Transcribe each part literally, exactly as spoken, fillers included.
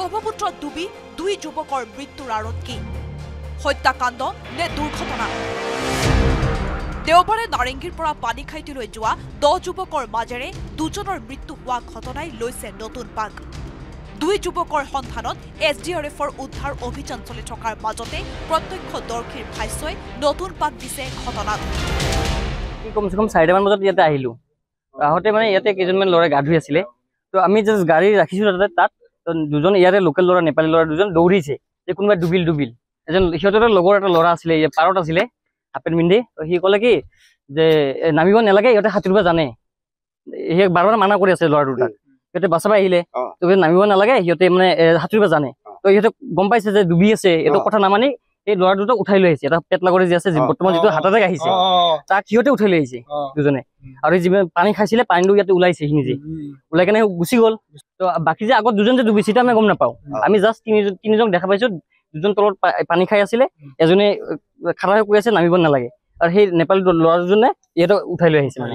ব্ৰহ্মপুত্ৰত ডুবি দুই যুৱকৰ মৃত্যুৰ আঁৰত কি হত্যাকাণ্ড নে দুৰ্ঘটনা দেওবাৰে নাৰেংগীৰ পৰা পানীখাইটিলৈ যোৱা দহ যুৱকৰ মাজেৰে দুজনৰ মৃত্যু হোৱা ঘটনাই লৈছে নতুন পাক দুই যুৱকৰ সন্ধানত এছ ডি আৰ এফৰ উদ্ধাৰ অভিযান চলি থকাৰ মাজতে প্ৰত্যক্ষদৰ্শীৰ ভাষ্যই নতুন পাক দিছে ঘটনাত কমচে কম চাৰিটামান বজাত ইয়াতে আহিলো আহোঁতে মানে ইয়াতে কেইজনমান ল'ৰাই গা ধুই আছিলে তো আমি জাষ্ট গাড়ী ৰাখিছোঁ তাতে তাত দুজন ইয়াতে লোকেল ল'ৰা নেপালী ল'ৰা দুজন দৌৰিছে যে কোনোবাই ডুবিল ডুবিল এজন সিহঁতৰ লগৰ এটা ল'ৰা আছিলে পাৰত আছিলে হাপেন পিন্ধি সি ক'লে কি যে নামিব নালাগে ইহঁতে সাঁতুৰিব জানে সি বাৰ বাৰ মানা কৰি আছে ল'ৰা দুটাক সিহঁতে বাচাব আহিলে তো নামিব নালাগে সিহঁতে মানে সাঁতুৰিব জানে তো সিহঁতে গম পাইছে যে ডুবি আছে এইটো কথা নামানি এই ল'ৰা দুটা উঠাই লৈ আহিছে এটা পেট লাগৰি যে আছে বৰ্তমান যিটো হাত এটাক আহিছে তাক সিহঁতে উঠাই লৈ আহিছে দুজনে আৰু যিমান পানী খাইছিলে পানীটো ইয়াতে ওলাইছে সি নিজে ওলাই কেনে গুচি গ'ল তো বাকী যে আগত দুজন যে ডুবিছে আমি গম নাপাওঁ আমি জাষ্ট তিনিজন তিনিজন দেখা পাইছো দুজন তলত পানী খাই আছিলে এজনে খাৰা হৈ কৈ আছে নামিব নালাগে আৰু সেই নেপালী ল'ৰা দুজনে ইয়াতে উঠাই লৈ আহিছে মানে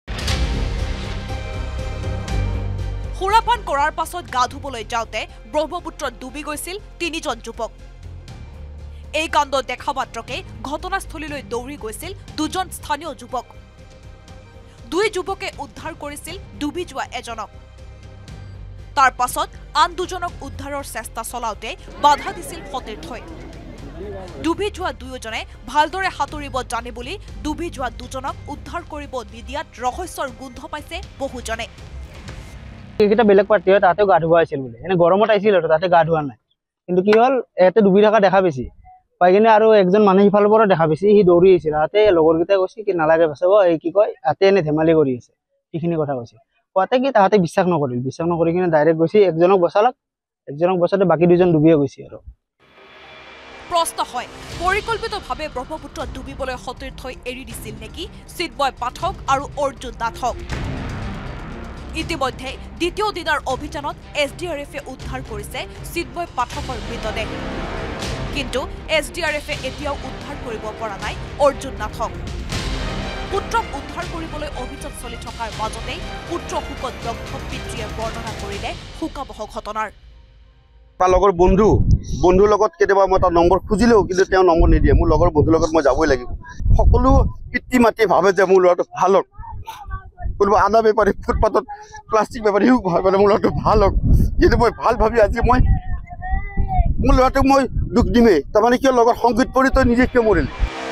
সুৰাপান কৰাৰ পাছত গা ধুবলৈ যাওঁতে ব্ৰহ্মপুত্ৰত ডুবি গৈছিল তিনিজন যুৱক এই কাণ্ড দেখা মাত্ৰকে ঘটনাস্থলীলৈ দৌৰি গৈছিল দুজন স্থানীয় যুৱক দুই যুৱকে উদ্ধাৰ কৰিছিল ডুবি যোৱা এজনক তাৰ পাছত আন দুজনক উদ্ধাৰৰ চেষ্টা চলাওঁতে বাধা দিছিল সতীৰ্থই ডুবি যোৱা দুয়োজনে ভালদৰে সাঁতুৰিব জানে বুলি ডুবি যোৱা দুজনক উদ্ধাৰ কৰিব নিদিয়াত ৰহস্যৰ গোন্ধ পাইছে বহুজনে এইকেইটা বেলেগ পাৰ্টি হয় তাতেও গা ধুৱা আছিল বোলে এনে গৰমত আহিছিল তাতে গা ধোৱা নাই কিন্তু কি হ'ল ইয়াতে ডুবি থকা দেখা পাইছি পাই কিনে আৰু একজন মানুহ সিফালৰ পৰা দেখা পাইছি সি দৌৰি আহিছিল তাতে লগৰকেইটাই কৈছে কি নালাগে বচাব এই কি কয় তাতে এনে ধেমালি কৰি আছে সেইখিনি কথা কৈছে কোৱাতে কি তাহাঁতে বিশ্বাস নকৰিল বিশ্বাস নকৰি কিনে ডাইৰেক্ট গৈছে একজনক বচালাক একজনক বচাতে বাকী দুজন ডুবিয়ে গৈছে আৰু প্ৰশ্ন হয় পৰিকল্পিতভাৱে ব্ৰহ্মপুত্ৰত ডুবিবলৈ সতীৰ্থই এৰি দিছিল নেকি চিদবয় পাঠক আৰু অৰ্জুন নাথক ইতিমধ্যে দ্বিতীয় দিনৰ অভিযানত এছ ডি আৰ এফে উদ্ধাৰ কৰিছে চিদবয় পাঠকৰ মৃতদেহ কিন্তু এছ ডি আৰ এফে এতিয়াও উদ্ধাৰ কৰিব পৰা নাই অৰ্জুন নাথক পুত্ৰক উদ্ধাৰ কৰিবলৈ অভিযান চলি থকাৰ মাজতেই পুত্ৰ শোকত দগ্ধ পিতৃয়ে বৰ্ণনা কৰিলে শোকাবহ ঘটনাৰ লগৰ বন্ধু বন্ধুৰ লগত কেতিয়াবা মই তাৰ নম্বৰ খুজিলেও কিন্তু তেওঁ নম্বৰ নিদিয়ে মোৰ লগৰ বন্ধুৰ লগত মই যাবই লাগিব সকলো পিতৃ মাতৃ ভাবে যে মোৰ ল'ৰাটো ভাল হওক কোনোবা আদা বেপাৰী ফুটপাথত প্লাষ্টিক বেপাৰীও ভাবে মোৰ ল'ৰাটো ভাল হওক কিন্তু মই ভাল ভাবি আজি মই মোৰ ল'ৰাটোক মই দুখ দিমেই তাৰমানে কিয় লগত সংগীত পঢ়ি তই নিজে কিয় মৰিলি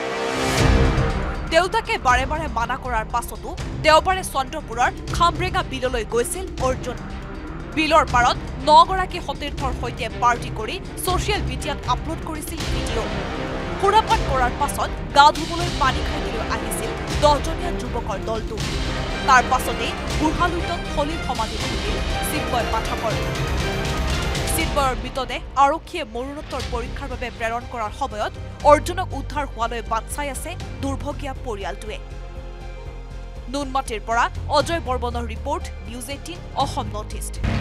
দেউতাকে বাৰে বাৰে মানা কৰাৰ পাছতো দেওবাৰে চন্দ্ৰপুৰৰ খামৰেঙা বিললৈ গৈছিল অৰ্জুন বিলৰ পাৰত নগৰাকী সতীৰ্থৰ সৈতে পাৰ্টি কৰি ছচিয়েল মিডিয়াত আপলোড কৰিছিল ভিডিঅ' সুৰাপান কৰাৰ পাছত গা ধুবলৈ পানীখাইটিলৈ আহিছিল দহজনীয়া যুৱকৰ দলটো তাৰ পাছতেই বুঢ়ালুইটত থলীৰ সমাধি খুলিল চিদবয় পাঠকৰ চিদবয়ৰ মৃতদেহ আৰক্ষীয়ে মৰণোত্তৰ পৰীক্ষাৰ বাবে প্ৰেৰণ কৰাৰ সময়ত অৰ্জুনক উদ্ধাৰ হোৱালৈ বাট চাই আছে দুৰ্ভগীয়া পৰিয়ালটোৱে নুনমাটিৰ পৰা অজয় বৰ্মনৰ report news eighteen Assam north east